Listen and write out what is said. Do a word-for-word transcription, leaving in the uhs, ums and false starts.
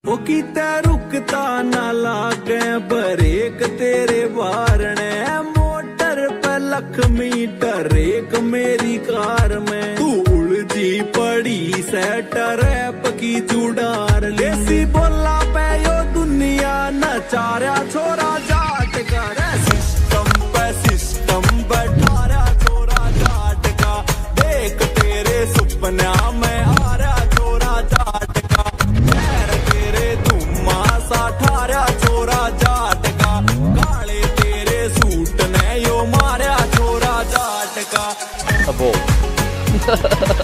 वो किते रुकता ना लागे ब्रेक तेरे बारने मोटर पे लख मीटर एक मेरी कार में तू उलझी पड़ी सेटर पकी चुड़ार लेसी बोला पे यो दुनिया नचारा छोरा जाट कर सिस्टम पे सिस्टम बैठारा छोरा जाट का देख तेरे सपना में आ रहा छोरा जाट का तेरे धुम्मा सा ठारा छोरा जाट का काले तेरे सूट ने यो मारा छोरा जाट का।